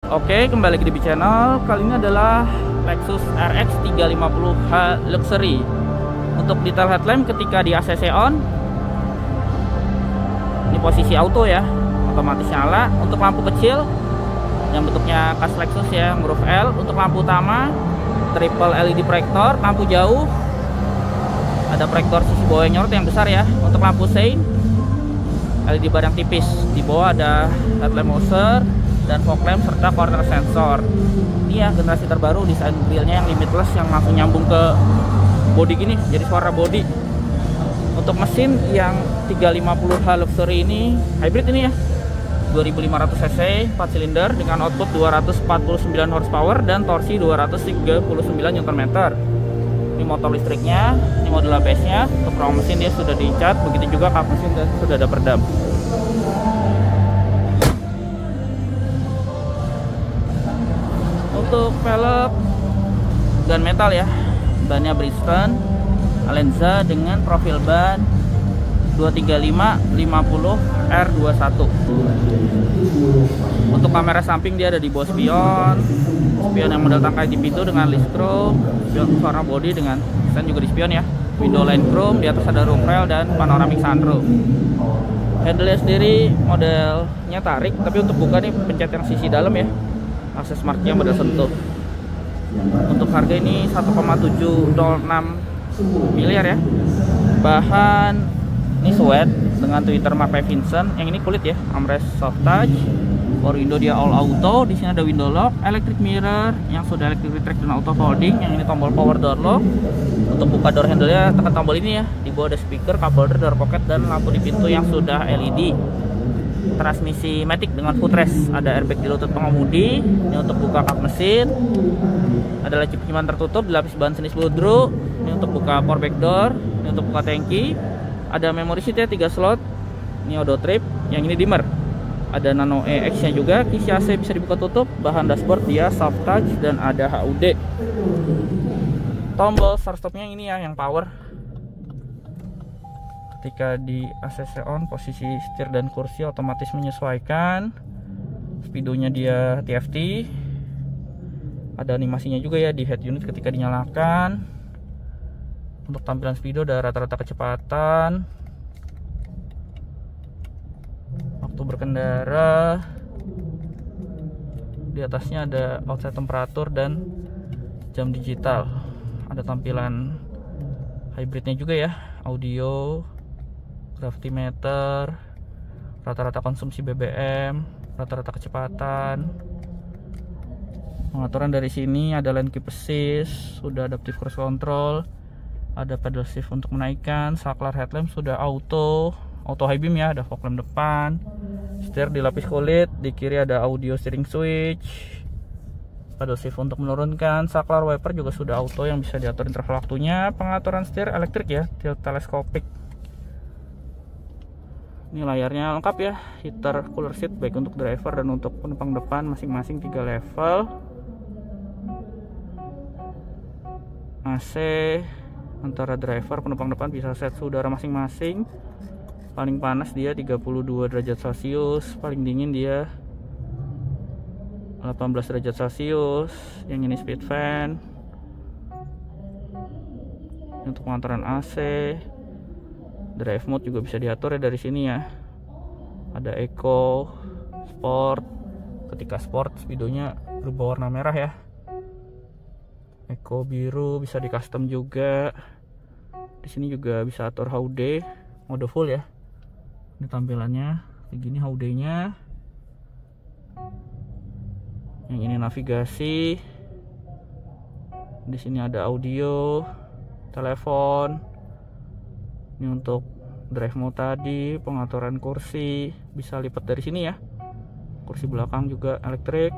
Oke, kembali lagi di channel. Kali ini adalah Lexus RX 350h Luxury. Untuk detail headlamp ketika di ACC on, ini posisi auto ya, otomatis nyala. Untuk lampu kecil yang bentuknya khas Lexus ya, huruf L. Untuk lampu utama triple LED proyektor. Lampu jauh ada proyektor sisi bawah yang nyorot yang besar ya. Untuk lampu sein LED bar yang tipis. Di bawah ada headlamp moser dan fog lamp serta corner sensor. Ini ya generasi terbaru, desain grillnya yang limitless yang langsung nyambung ke body gini, jadi suara body. Untuk mesin yang 350h Luxury ini hybrid ini ya, 2500 cc 4 silinder dengan output 249 horsepower dan torsi 239 Nm. Ini motor listriknya, ini model ABS nya. Untuk ruang mesin dia sudah dicat, begitu juga kap mesin dan sudah ada peredam. Untuk velg dan metal ya, bannya Bridgestone Alenza dengan profil ban 235/50 R21. Untuk kamera samping dia ada di bawah spion yang model tangkai di pintu dengan list chrome, spion warna body dengan stand juga di spion ya, window line chrome, di atas ada roof rail dan panoramic sunroof. Handle sendiri modelnya tarik, tapi untuk buka nih pencet yang sisi dalam ya, akses marknya model sentuh. Untuk harga ini 1,706 miliar ya. Bahan ini suede dengan Twitter Mark Vincent. Yang ini kulit ya, armrest soft touch. Power window dia all auto. Di sini ada window lock, electric mirror yang sudah electric retract dan auto folding. Yang ini tombol power door lock. Untuk buka door handle-nya tekan tombol ini ya. Di bawah ada speaker, cup holder, door pocket dan lampu di pintu yang sudah LED. Transmisi matic dengan footrest, ada airbag di lutut pengemudi. Ini untuk buka kap mesin. Ada laci penyimpanan tertutup, dilapis bahan jenis Woodrow. Ini untuk buka power back door. Ini untuk buka tangki. Ada memory seat ya, 3 slot. Ini auto trip. Yang ini dimmer. Ada nano EX nya juga. Kisi AC bisa dibuka tutup. Bahan dashboard dia soft touch dan ada HUD. Tombol start stopnya ini ya, yang power. Ketika di ACC on, posisi setir dan kursi otomatis menyesuaikan. Speedonya dia TFT. Ada animasinya juga ya di head unit ketika dinyalakan. Untuk tampilan speedo ada rata-rata kecepatan, waktu berkendara. Di atasnya ada outside temperatur dan jam digital. Ada tampilan hybridnya juga ya, audio, gravity meter, rata-rata konsumsi BBM, rata-rata kecepatan. Pengaturan dari sini ada lane keep assist, sudah adaptive cruise control, ada pedal shift untuk menaikkan, saklar headlamp sudah auto high beam ya, ada fog lamp depan, setir dilapis kulit, di kiri ada audio steering switch, pedal shift untuk menurunkan, saklar wiper juga sudah auto yang bisa diatur interval waktunya, pengaturan setir elektrik ya, tilt teleskopik. Ini layarnya lengkap ya, heater, cooler seat baik untuk driver dan untuk penumpang depan masing-masing 3 level. AC antara driver penumpang depan bisa set suhu udara masing-masing. Paling panas dia 32 derajat Celcius, paling dingin dia 18 derajat Celcius. Yang ini speed fan. Untuk pengaturan AC, drive mode juga bisa diatur ya dari sini ya. Ada eco, sport. Ketika sport speedonya berubah warna merah ya. Eco biru bisa di custom juga. Di sini juga bisa atur HUD mode full ya. Ini tampilannya begini HUD-nya. Yang ini navigasi. Di sini ada audio, telepon. Ini untuk drive mode tadi, pengaturan kursi bisa lipat dari sini ya. Kursi belakang juga elektrik.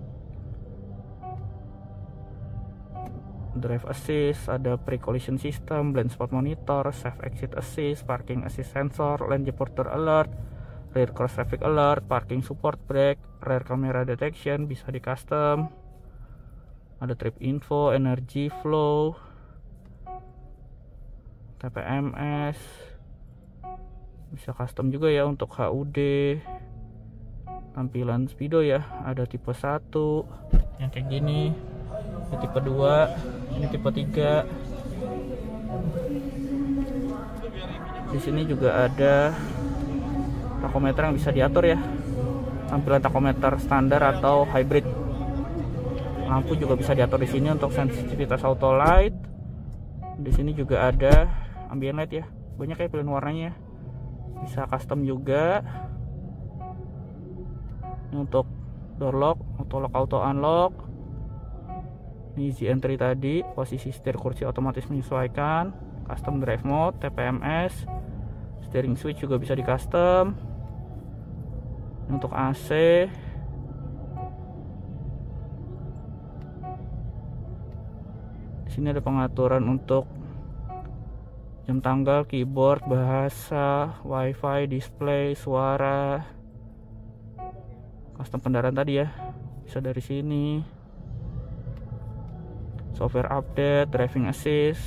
Drive assist, ada pre-collision system, blind spot monitor, safe exit assist, parking assist sensor, lane departure alert, rear cross traffic alert, parking support brake, rear camera detection bisa di custom. Ada trip info, energy flow, TPMS, bisa custom juga ya untuk HUD, tampilan speedo ya. Ada tipe 1 yang kayak gini, ini tipe 2, ini tipe 3. Di sini juga ada tachometer yang bisa diatur ya. Tampilan tachometer standar atau hybrid. Lampu juga bisa diatur di sini untuk sensitivitas auto light. Di sini juga ada ambient light ya. Banyak ya pilihan warnanya. Bisa custom juga. Ini untuk door lock, auto lock, auto unlock. Ini easy entry tadi, posisi setir kursi otomatis menyesuaikan, custom drive mode, TPMS, steering switch juga bisa di custom. Ini untuk AC. Di sini ada pengaturan untuk jam tanggal, keyboard, bahasa, wifi, display, suara. Custom kendaraan tadi ya, bisa dari sini. Software update, driving assist,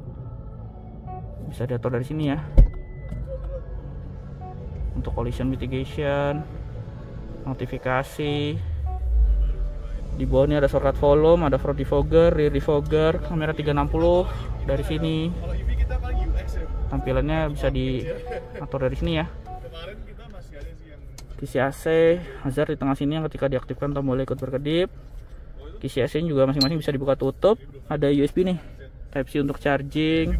bisa diatur dari sini ya. Untuk collision mitigation, notifikasi. Di bawah ini ada shortcut volume, ada front defogger, rear defogger, kamera 360 dari sini. Tampilannya bisa diatur dari sini ya. Kisi AC, hazard di tengah sini yang ketika diaktifkan tombolnya ikut berkedip. Kisi AC juga masing-masing bisa dibuka tutup. Ada USB nih, Type-C untuk charging.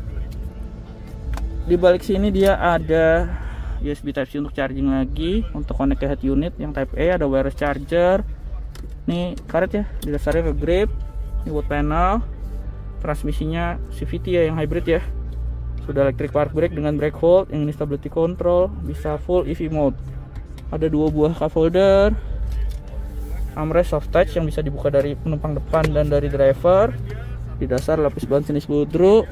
Di balik sini dia ada USB Type-C untuk charging lagi. Untuk connect ke head unit yang Type A ada wireless charger. Nih karet ya, di dasarnya ke grip. Ini wood panel. Transmisinya CVT ya, yang hybrid ya. Sudah electric park brake dengan brake hold. Yang ini stability control. Bisa full EV mode. Ada 2 buah cup holder, armrest soft touch yang bisa dibuka dari penumpang depan dan dari driver. Di dasar lapis ban jenis ludru.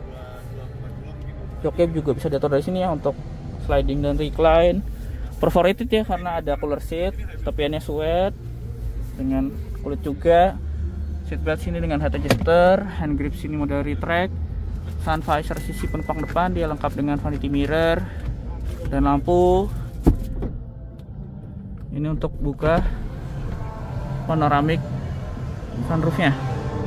Joknya juga bisa diatur dari sini ya untuk sliding dan recline. Perforated ya karena ada cooler seat, tepiannya suede dengan kulit juga. Seatbelt sini dengan head adjuster, hand grip sini model retract. Sun visor sisi penumpang depan dia lengkap dengan vanity mirror dan lampu. Ini untuk buka panoramic sunroofnya.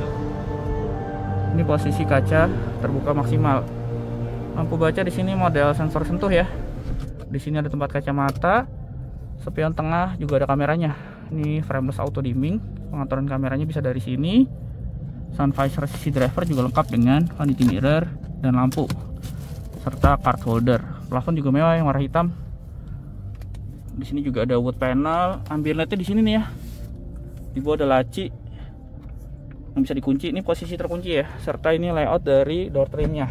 Ini posisi kaca terbuka maksimal. Lampu baca di sini model sensor sentuh ya. Di sini ada tempat kacamata. Spion tengah juga ada kameranya. Ini frameless auto dimming. Pengaturan kameranya bisa dari sini. Sun visor sisi driver juga lengkap dengan vanity mirror dan lampu serta card holder. Plafon juga mewah yang warna hitam. Di sini juga ada wood panel, ambient lightnya di sini nih ya. Di bawah ada laci yang bisa dikunci. Ini posisi terkunci ya. Serta ini layout dari door trimnya.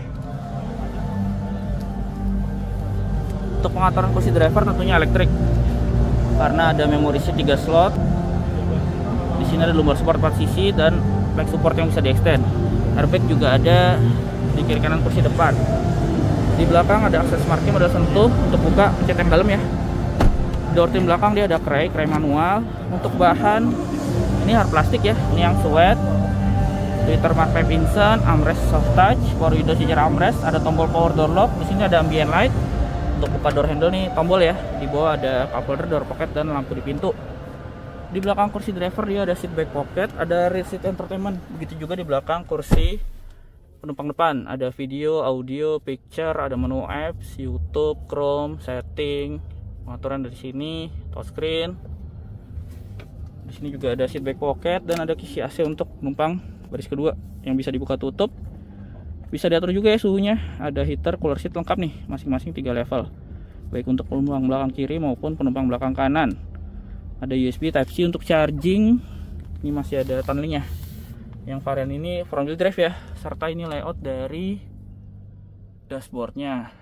Untuk pengaturan kursi driver tentunya elektrik, karena ada memori seat 3 slot. Di sini ada lumbar support 4 sisi dan leg support yang bisa diextend. Airbag juga ada di kiri kanan kursi depan. Di belakang ada akses marking model sentuh untuk buka pencet yang dalam ya. Door trim belakang dia ada kray manual. Untuk bahan ini hard plastik ya, ini yang suede. Twitter mark pipe insert, armrest soft touch, power window secara armrest, ada tombol power door lock. Di sini ada ambient light. Untuk buka door handle nih tombol ya. Di bawah ada cup holder, door pocket dan lampu di pintu. Di belakang kursi driver dia ada seat back pocket, ada rear seat entertainment. Begitu juga di belakang kursi penumpang depan, ada video, audio, picture, ada menu apps, YouTube, Chrome, setting, pengaturan dari sini, touchscreen. Di sini juga ada seat back pocket dan ada kisi AC untuk penumpang baris kedua yang bisa dibuka tutup. Bisa diatur juga ya suhunya. Ada heater, cooler seat lengkap nih, masing-masing 3 level. Baik untuk penumpang belakang kiri maupun penumpang belakang kanan. Ada USB Type-C untuk charging. Ini masih ada tunnelingnya. Yang varian ini front wheel drive ya, serta ini layout dari dashboardnya.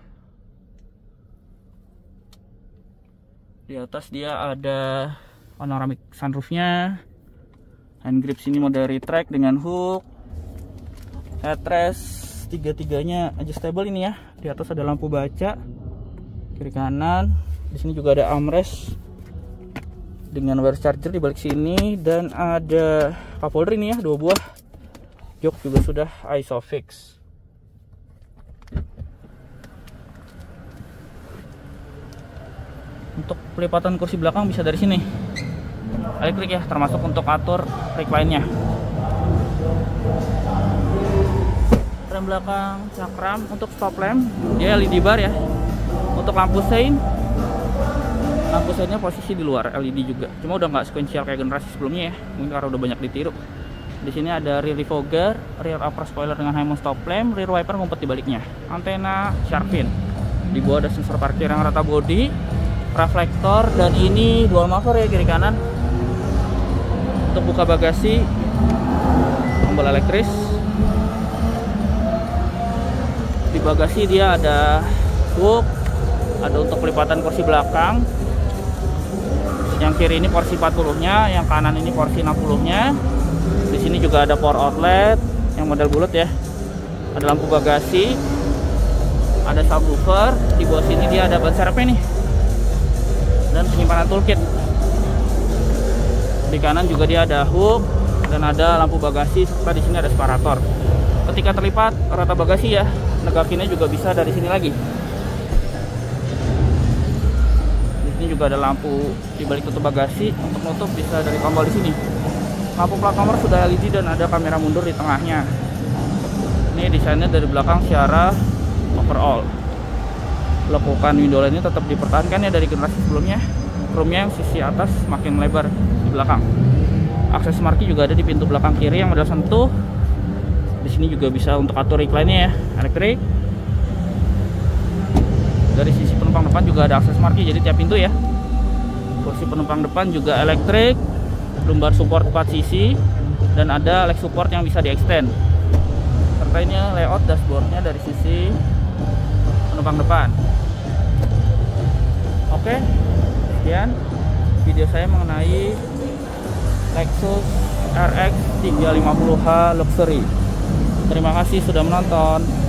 Di atas dia ada panoramic sunroofnya, hand grip sini model retract dengan hook, headrest tiga-tiganya adjustable ini ya. Di atas ada lampu baca kiri kanan. Di sini juga ada armrest dengan wireless charger di balik sini dan ada cup holder ini ya, 2 buah. Jok juga sudah isofix. Untuk pelipatan kursi belakang bisa dari sini. Elektrik ya, termasuk untuk atur recline-nya. Rem belakang cakram. Untuk stop lamp dia LED bar ya. Untuk lampu sein, lampu seinnya posisi di luar, LED juga. Cuma udah nggak sequential kayak generasi sebelumnya ya, mungkin karena udah banyak ditiru. Di sini ada rear defogger, rear upper spoiler dengan high mount stop lamp, rear wiper ngumpet di baliknya. Antena shark fin. Di bawah ada sensor parkir yang rata bodi, reflektor, dan ini dual muffler ya kiri kanan. Untuk buka bagasi, tombol elektris. Di bagasi dia ada hook, ada untuk pelipatan kursi belakang. Yang kiri ini porsi 40-nya, yang kanan ini porsi 60-nya. Di sini juga ada power outlet yang model bulat ya. Ada lampu bagasi, ada subwoofer. Di bawah sini dia ada ban serepnya nih, dan penyimpanan toolkit. Di kanan juga dia ada hook dan ada lampu bagasi, serta di sini ada separator. Ketika terlipat rata bagasi ya, negakinnya juga bisa dari sini lagi. Di sini juga ada lampu di balik tutup bagasi, untuk nutup bisa dari tombol di sini. Lampu plat nomor sudah LED dan ada kamera mundur di tengahnya. Ini desainnya dari belakang secara overall. Lekukan window line ini tetap dipertahankan ya dari generasi sebelumnya. Chrome-nya yang sisi atas makin lebar di belakang. Akses marquee juga ada di pintu belakang kiri yang model sentuh. Di sini juga bisa untuk atur recline-nya ya, elektrik. Dari sisi penumpang depan juga ada akses marquee, jadi tiap pintu ya. Kursi penumpang depan juga elektrik, lumbar support 4 sisi, dan ada leg support yang bisa di-extend. Serta ini layout dashboardnya dari sisi penumpang depan. Oke, sekian video saya mengenai Lexus RX 350h Luxury. Terima kasih sudah menonton.